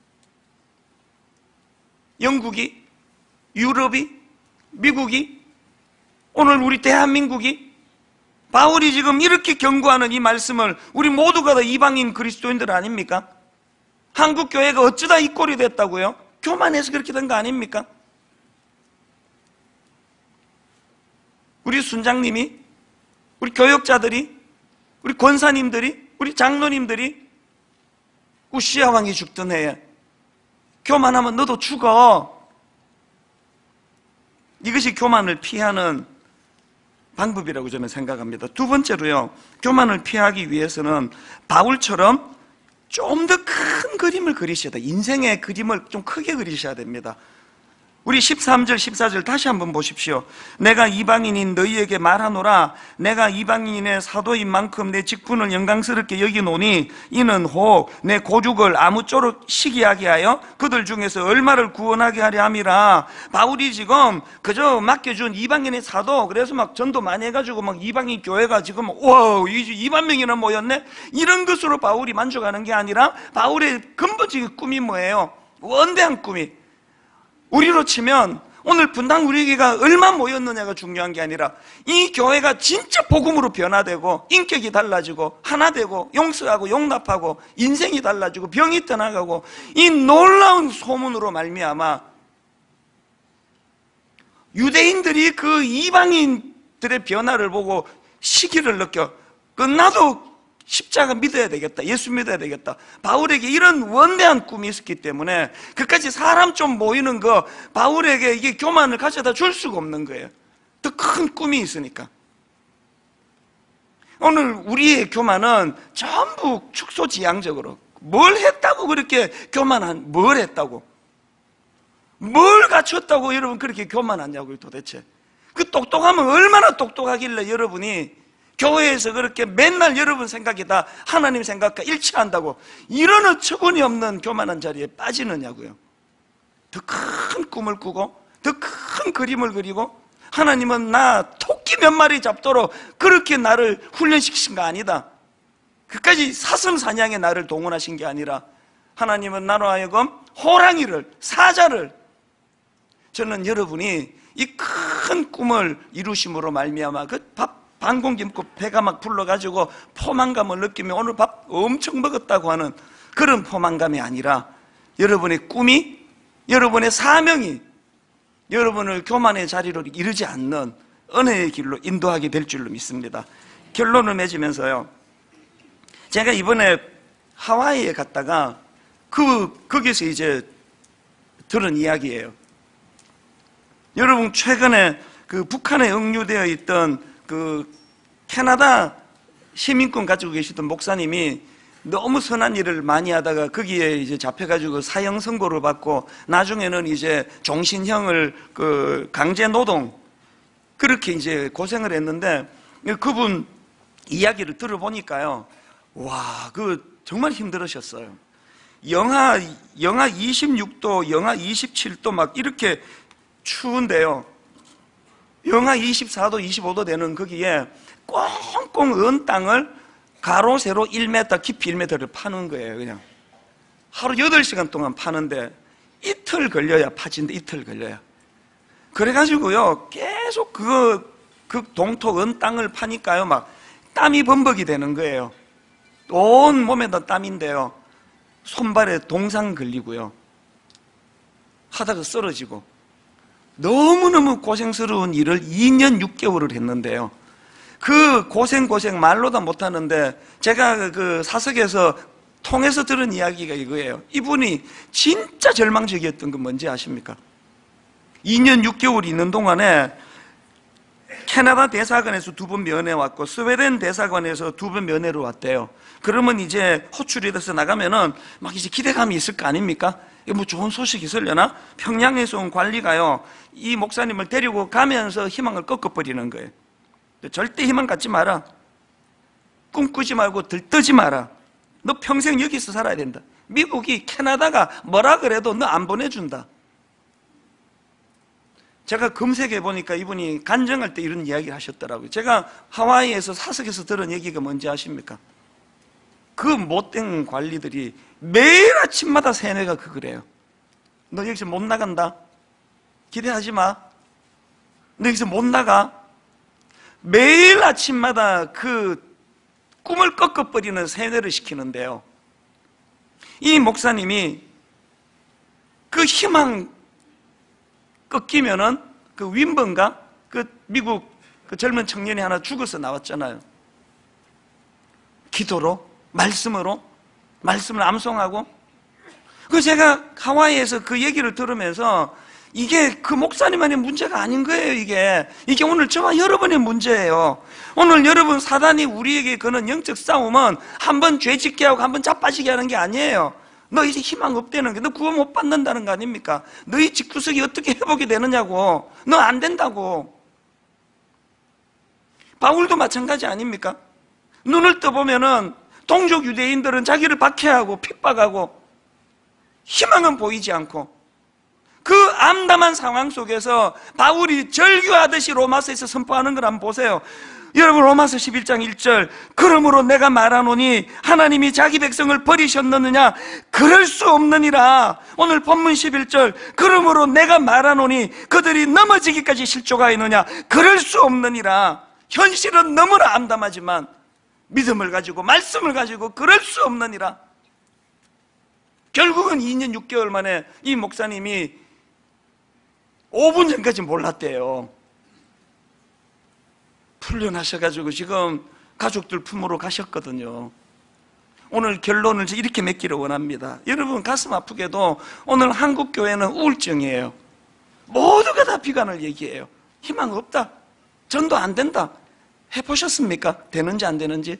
영국이, 유럽이, 미국이, 오늘 우리 대한민국이, 바울이 지금 이렇게 경고하는 이 말씀을 우리 모두가 다 이방인 그리스도인들 아닙니까? 한국 교회가 어쩌다 이 꼴이 됐다고요? 교만해서 그렇게 된 거 아닙니까? 우리 순장님이, 우리 교역자들이, 우리 권사님들이, 우리 장로님들이 우시야 왕이 죽던 해에 교만하면 너도 죽어. 이것이 교만을 피하는 방법이라고 저는 생각합니다. 두 번째로요, 교만을 피하기 위해서는 바울처럼 좀 더 큰 그림을 그리셔야 돼요. 인생의 그림을 좀 크게 그리셔야 됩니다. 우리 십삼 절 십사 절 다시 한번 보십시오. 내가 이방인인 너희에게 말하노라. 내가 이방인의 사도인 만큼 내 직분을 영광스럽게 여기노니 이는 혹 내 고죽을 아무쪼록 시기하게 하여 그들 중에서 얼마를 구원하게 하려 함이라. 바울이 지금 그저 맡겨준 이방인의 사도, 그래서 막 전도 많이 해가지고 막 이방인 교회가 지금 와 이만 명이나 모였네, 이런 것으로 바울이 만족하는 게 아니라 바울의 근본적인 꿈이 뭐예요? 원대한 꿈이, 우리로 치면 오늘 분당 우리 교회가 얼마 모였느냐가 중요한 게 아니라 이 교회가 진짜 복음으로 변화되고 인격이 달라지고 하나 되고 용서하고 용납하고 인생이 달라지고 병이 떠나가고 이 놀라운 소문으로 말미암아 유대인들이 그 이방인들의 변화를 보고 시기를 느껴 끝나도 십자가 믿어야 되겠다, 예수 믿어야 되겠다. 바울에게 이런 원대한 꿈이 있었기 때문에 그까지 사람 좀 모이는 거 바울에게 이게 교만을 가져다 줄 수가 없는 거예요. 더 큰 꿈이 있으니까. 오늘 우리의 교만은 전부 축소지향적으로 뭘 했다고 그렇게 교만한, 뭘 했다고, 뭘 갖췄다고 여러분 그렇게 교만하냐고요 도대체. 그 똑똑하면 얼마나 똑똑하길래 여러분이 교회에서 그렇게 맨날 여러분 생각이 다 하나님 생각과 일치한다고 이런 어처구니 없는 교만한 자리에 빠지느냐고요. 더 큰 꿈을 꾸고 더 큰 그림을 그리고 하나님은 나 토끼 몇 마리 잡도록 그렇게 나를 훈련시키신 거 아니다. 그까지 사슴 사냥에 나를 동원하신 게 아니라 하나님은 나로 하여금 호랑이를, 사자를, 저는 여러분이 이 큰 꿈을 이루심으로 말미암아 그 밥 반 공기 먹고 배가 막 불러가지고 포만감을 느끼며 오늘 밥 엄청 먹었다고 하는 그런 포만감이 아니라 여러분의 꿈이, 여러분의 사명이 여러분을 교만의 자리로 이르지 않는 은혜의 길로 인도하게 될 줄로 믿습니다. 결론을 맺으면서요, 제가 이번에 하와이에 갔다가 그 거기서 이제 들은 이야기예요. 여러분 최근에 그 북한에 억류되어 있던 그 캐나다 시민권 가지고 계시던 목사님이 너무 선한 일을 많이 하다가 거기에 이제 잡혀가지고 사형 선고를 받고 나중에는 이제 종신형을 그 강제 노동 그렇게 이제 고생을 했는데 그분 이야기를 들어보니까요, 와, 그 정말 힘들으셨어요. 영하 영하 이십육 도, 영하 이십칠 도 막 이렇게 추운데요. 영하 이십사 도, 이십오 도 되는 거기에 꽁꽁 언 땅을 가로 세로 일 미터, 깊이 일 미터를 파는 거예요. 그냥 하루 여덟 시간 동안 파는데 이틀 걸려야 파진데, 이틀 걸려야. 그래가지고요 계속 그거 그 동토 언 땅을 파니까요 막 땀이 범벅이 되는 거예요. 온 몸에다 땀인데요 손발에 동상 걸리고요 하다가 쓰러지고 너무너무 고생스러운 일을 이 년 육 개월을 했는데요, 그 고생 고생 말로 다 못하는데 제가 그 사석에서 통해서 들은 이야기가 이거예요. 이분이 진짜 절망적이었던 건 뭔지 아십니까? 이 년 육 개월 있는 동안에 캐나다 대사관에서 두 번 면회 왔고 스웨덴 대사관에서 두 번 면회로 왔대요. 그러면 이제 호출이 돼서 나가면은 막 이제 기대감이 있을 거 아닙니까? 뭐 좋은 소식이 있으려나? 평양에서 온 관리가요 이 목사님을 데리고 가면서 희망을 꺾어버리는 거예요. 절대 희망 갖지 마라, 꿈꾸지 말고 들뜨지 마라, 너 평생 여기서 살아야 된다, 미국이 캐나다가 뭐라 그래도 너 안 보내준다. 제가 검색해 보니까 이분이 간증할 때 이런 이야기를 하셨더라고요. 제가 하와이에서 사석에서 들은 얘기가 뭔지 아십니까? 그 못된 관리들이 매일 아침마다 세뇌가 그거래요. 너 여기서 못 나간다, 기대하지 마, 너 여기서 못 나가. 매일 아침마다 그 꿈을 꺾어버리는 세뇌를 시키는데요, 이 목사님이 그 희망 꺾이면은 그 윈번가 그 미국 그 젊은 청년이 하나 죽어서 나왔잖아요. 기도로, 말씀으로, 말씀을 암송하고. 그 제가 하와이에서 그 얘기를 들으면서 이게 그 목사님만의 문제가 아닌 거예요. 이게 이게 오늘 저와 여러분의 문제예요. 오늘 여러분 사단이 우리에게 거는 영적 싸움은 한 번 죄 짓게 하고 한 번 자빠지게 하는 게 아니에요. 너 이제 희망 없다는 게, 너 구원 못 받는다는 거 아닙니까? 너희 집구석이 어떻게 회복이 되느냐고. 너 안 된다고. 바울도 마찬가지 아닙니까? 눈을 떠보면은 동족 유대인들은 자기를 박해하고 핍박하고 희망은 보이지 않고, 그 암담한 상황 속에서 바울이 절규하듯이 로마서에서 선포하는 걸 한번 보세요. 여러분, 로마서 십일 장 일 절, 그러므로 내가 말하노니 하나님이 자기 백성을 버리셨느냐? 그럴 수 없느니라. 오늘 본문 십일 절, 그러므로 내가 말하노니 그들이 넘어지기까지 실족하였느냐? 그럴 수 없느니라. 현실은 너무나 암담하지만 믿음을 가지고, 말씀을 가지고 그럴 수 없느니라. 결국은 이 년 육 개월 만에 이 목사님이 오 분 전까지 몰랐대요. 풀려나셔가지고 지금 가족들 품으로 가셨거든요. 오늘 결론을 이렇게 맺기를 원합니다. 여러분, 가슴 아프게도 오늘 한국교회는 우울증이에요. 모두가 다 비관을 얘기해요. 희망 없다, 전도 안 된다. 해보셨습니까? 되는지 안 되는지?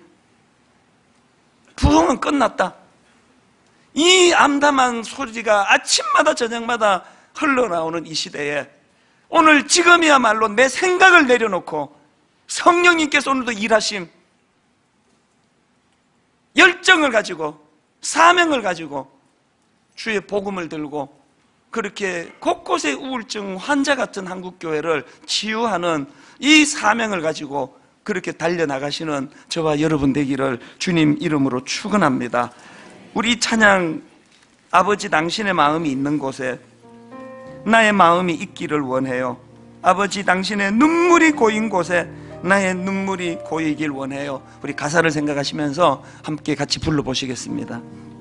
부흥은 끝났다. 이 암담한 소리가 아침마다 저녁마다 흘러나오는 이 시대에 오늘 지금이야말로 내 생각을 내려놓고 성령님께서 오늘도 일하심, 열정을 가지고 사명을 가지고 주의 복음을 들고 그렇게 곳곳에 우울증 환자 같은 한국교회를 치유하는 이 사명을 가지고 그렇게 달려나가시는 저와 여러분 되기를 주님 이름으로 축원합니다. 우리 찬양, 아버지 당신의 마음이 있는 곳에 나의 마음이 있기를 원해요. 아버지 당신의 눈물이 고인 곳에 나의 눈물이 고이길 원해요. 우리 가사를 생각하시면서 함께 같이 불러보시겠습니다.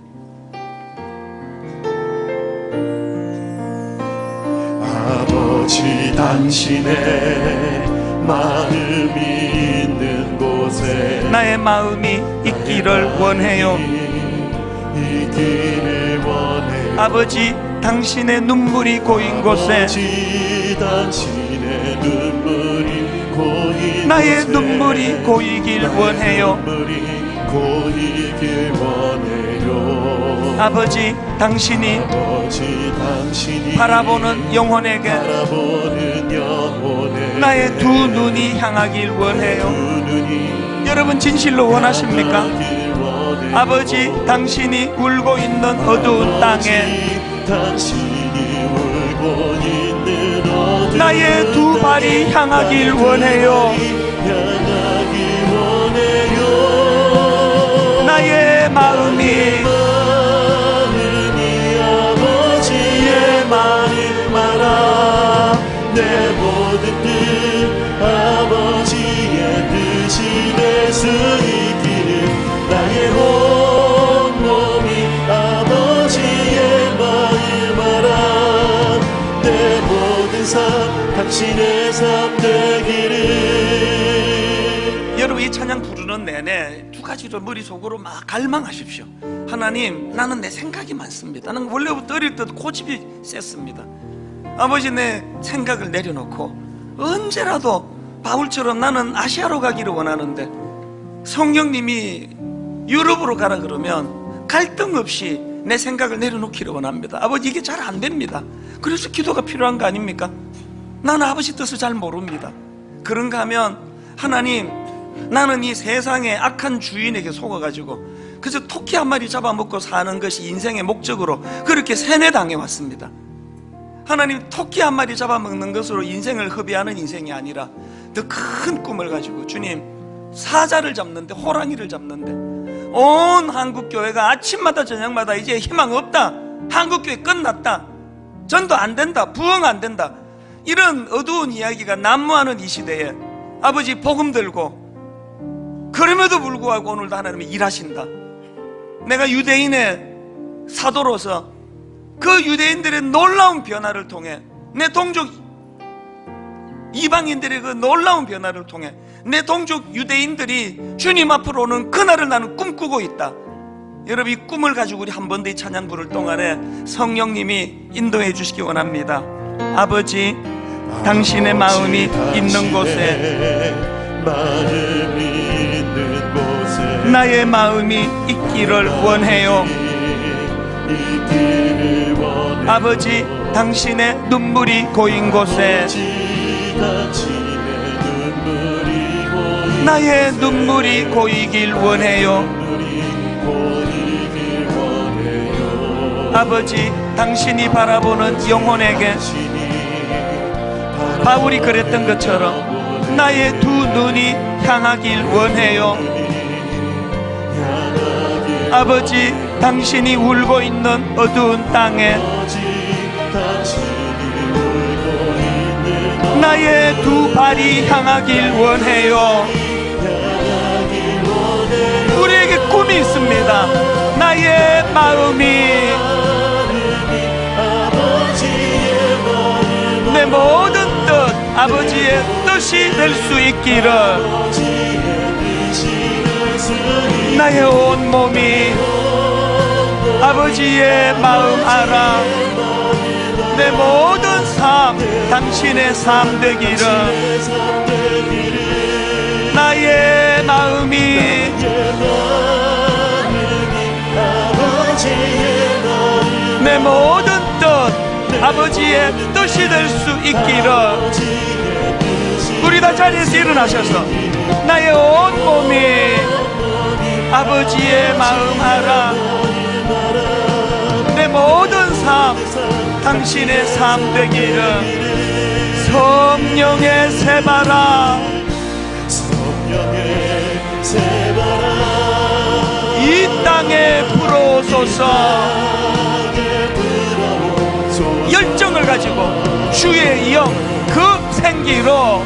아버지 당신의 마음이 있는 곳에 나의 마음이 있기를 원해요. 있기를 원해요. 아버지 당신의 눈물이 고인 곳에 아버지 당신의 눈물이 고인 나의 곳에 눈물이 고이길 원해요. 눈물이 고이길 원해요. 아버지 당신이 아버지 당신이 바라보는 영혼에게 바라보는 영혼에 나의 두 눈이 향하길 원해요. 두 눈이 여러분 진실로 원하십니까? 향하길 원해요. 아버지 당신이 울고 있는 어두운 땅에 당신이 울고 있는 어두운 나의 두 발이 향하길 원해요. 향하길 원해요. 나의 마음이 마음이 아버지의 마음마라 내 모든 뜻 아버지의 뜻이 될 수 있기를 나의 온몸이 아버지의 마음마라 내 모든 삶 당신의 삶 되기를. 여러분, 이 찬양 부르는 내내 두 가지로 머릿속으로 막 갈망하십시오. 하나님, 나는 내 생각이 많습니다. 나는 원래부터 어릴 때도 고집이 셌습니다. 아버지, 내 생각을 내려놓고 언제라도 바울처럼 나는 아시아로 가기를 원하는데 성령님이 유럽으로 가라 그러면 갈등 없이 내 생각을 내려놓기를 원합니다. 아버지, 이게 잘 안 됩니다. 그래서 기도가 필요한 거 아닙니까? 나는 아버지 뜻을 잘 모릅니다. 그런가 하면 하나님, 나는 이 세상의 악한 주인에게 속아가지고 그래서 토끼 한 마리 잡아먹고 사는 것이 인생의 목적으로 그렇게 세뇌당해 왔습니다. 하나님, 토끼 한 마리 잡아먹는 것으로 인생을 허비하는 인생이 아니라 더 큰 꿈을 가지고 주님, 사자를 잡는데, 호랑이를 잡는데 온 한국교회가 아침마다 저녁마다 이제 희망 없다, 한국교회 끝났다, 전도 안 된다, 부흥 안 된다, 이런 어두운 이야기가 난무하는 이 시대에 아버지 복음 들고, 그럼에도 불구하고 오늘도 하나님이 일하신다. 내가 유대인의 사도로서 그 유대인들의 놀라운 변화를 통해, 내 동족 이방인들의 그 놀라운 변화를 통해 내 동족 유대인들이 주님 앞으로 오는 그날을 나는 꿈꾸고 있다. 여러분, 이 꿈을 가지고 우리 한 번 더 이 찬양 부를 동안에 성령님이 인도해 주시기 원합니다. 아버지, 당신의 마음이 있는 곳에 마음이 있는 곳에 나의 마음이 있기를 원해요. 있기를 원해요. 아버지, 당신의 눈물이 고인 곳에 아버지, 당신의 눈물이 고인 나의 눈물이 고이길 원해요. 눈물이 고이길 원해요. 아버지, 당신이 바라보는 영혼에게 당신이 바울이 그랬던 것처럼 나의 두 눈이 향하길 원해요. 아버지, 당신이 울고 있는 어두운 땅에 나의 두 발이 향하길 원해요. 우리에게 꿈이 있습니다. 나의 마음이 내 모든 뜻, 아버지의 뜻이 될 수 있기를 나의 온 몸이 아버지의 마음 알아 내 모든 삶 당신의 삶 되기를 나의 마음이 내 모든 뜻 아버지의 뜻이 될 수 있기를 우리 다 자리에서 일어나셔서 나의 온 몸이 아버지의 마음 알아 내 모든 삶 당신의 삶 되기를 성령의 새바라 이 땅에 불어오소서 열정을 가지고 주의 영 그 생기로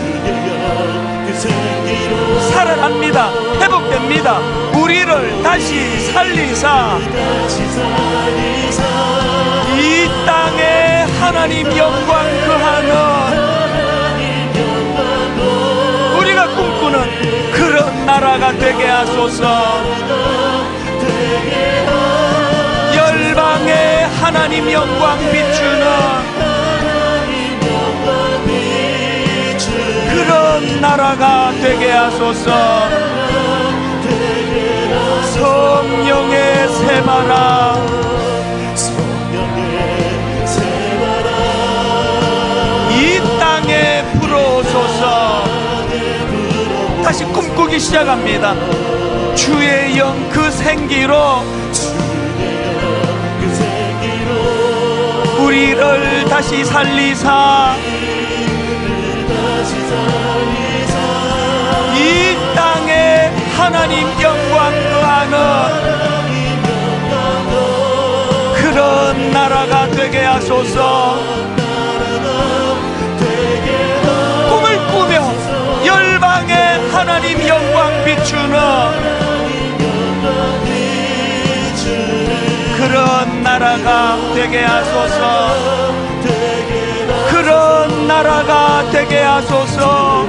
살아납니다. 회복됩니다. 우리를 다시 살리사 이 땅에 하나님 영광 그하는 우리가 꿈꾸는 그런 나라가 되게 하소서. 열방에 하나님 영광 비추는 그런 나라가 되게 하소서. 성령의 새바라 이 땅에 불어오소서. 다시 꿈꾸기 시작합니다. 주의 영 그 생기로 우리를 다시 살리사 이 땅에 하나님 영광 그하는 그런 나라가 되게 하소서. 꿈을 꾸며 열방에 하나님 영광 비추는 그런 나라가 되게 하소서. 그런 나라가 되게 하소서.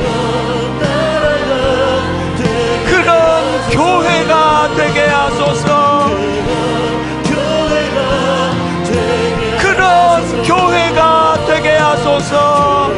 그런 교회가 되게 하소서. 그런 교회가 되게 하소서.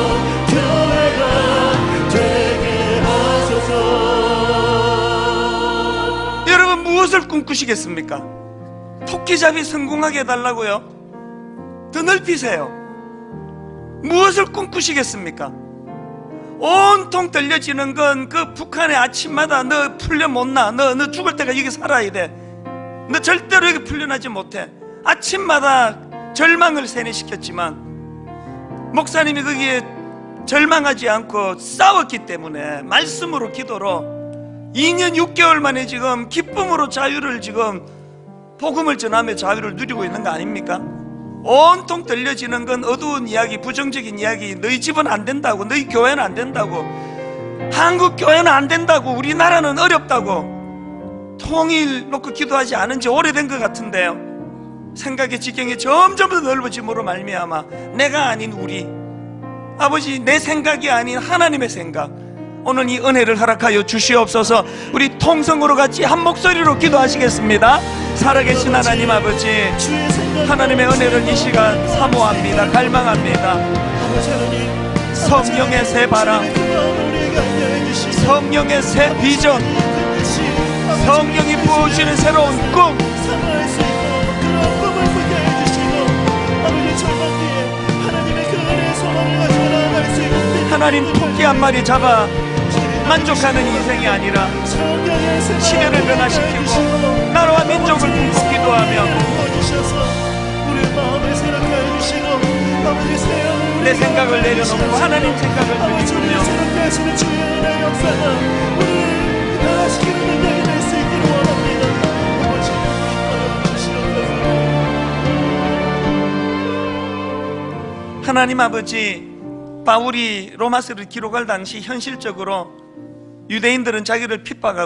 여러분 무엇을 꿈꾸시겠습니까? 토끼잡이 성공하게 해달라고요? 더 넓히세요. 무엇을 꿈꾸시겠습니까? 온통 들려지는 건 그 북한의 아침마다 너 풀려 못 나. 너, 너 죽을 때가 여기 살아야 돼. 너 절대로 여기 풀려나지 못해. 아침마다 절망을 세뇌시켰지만 목사님이 거기에 절망하지 않고 싸웠기 때문에 말씀으로 기도로 이 년 육 개월 만에 지금 기쁨으로 자유를 지금 복음을 전하며 자유를 누리고 있는 거 아닙니까? 온통 들려지는 건 어두운 이야기, 부정적인 이야기. 너희 집은 안 된다고, 너희 교회는 안 된다고, 한국 교회는 안 된다고, 우리나라는 어렵다고. 통일 놓고 기도하지 않은 지 오래된 것 같은데요. 생각의 지경이 점점 더 넓어짐으로 말미암아 내가 아닌 우리 아버지, 내 생각이 아닌 하나님의 생각, 오늘 이 은혜를 허락하여 주시옵소서. 우리 통성으로 같이 한 목소리로 기도하시겠습니다. 살아계신 하나님 아버지, 하나님의 은혜를 이 시간 사모합니다. 갈망합니다. 성령의 새 바람, 성령의 새 비전, 성령이 부어주시는 새로운 꿈, 소망을 가지고 나아갈 수 있는 하나님, 토끼 한 마리 잡아 만족하는 인생이 아니라 시대를 변화시키고 나라와 민족을 꿈꾸기도 하며 내 생각을 내려놓고 하나님 생각을 드리며 하나님 아버지, 바울이 로마서를 기록할 당시 현실적으로 유대인들은 자기를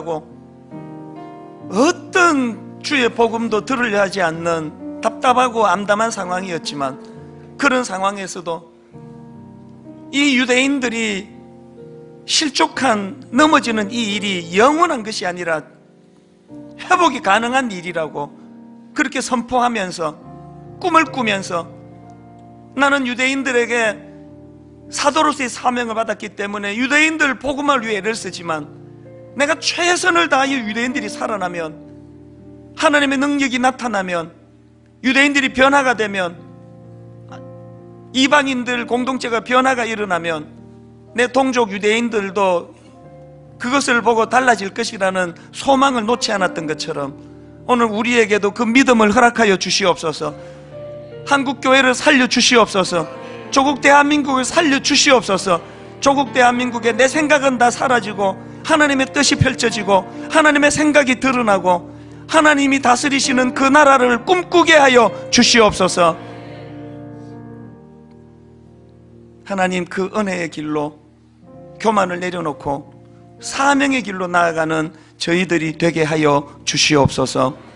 핍박하고 어떤 주의 복음도 들으려 하지 않는 답답하고 암담한 상황이었지만, 그런 상황에서도 이 유대인들이 실족한 넘어지는 이 일이 영원한 것이 아니라 회복이 가능한 일이라고 그렇게 선포하면서 꿈을 꾸면서, 나는 유대인들에게 사도로서의 사명을 받았기 때문에 유대인들 복음을 위해 애를 쓰지만, 내가 최선을 다하여 유대인들이 살아나면, 하나님의 능력이 나타나면, 유대인들이 변화가 되면, 이방인들 공동체가 변화가 일어나면 내 동족 유대인들도 그것을 보고 달라질 것이라는 소망을 놓지 않았던 것처럼, 오늘 우리에게도 그 믿음을 허락하여 주시옵소서. 한국교회를 살려주시옵소서. 조국 대한민국을 살려주시옵소서. 조국 대한민국에 내 생각은 다 사라지고 하나님의 뜻이 펼쳐지고 하나님의 생각이 드러나고 하나님이 다스리시는 그 나라를 꿈꾸게 하여 주시옵소서. 하나님, 그 은혜의 길로 교만을 내려놓고 사명의 길로 나아가는 저희들이 되게 하여 주시옵소서.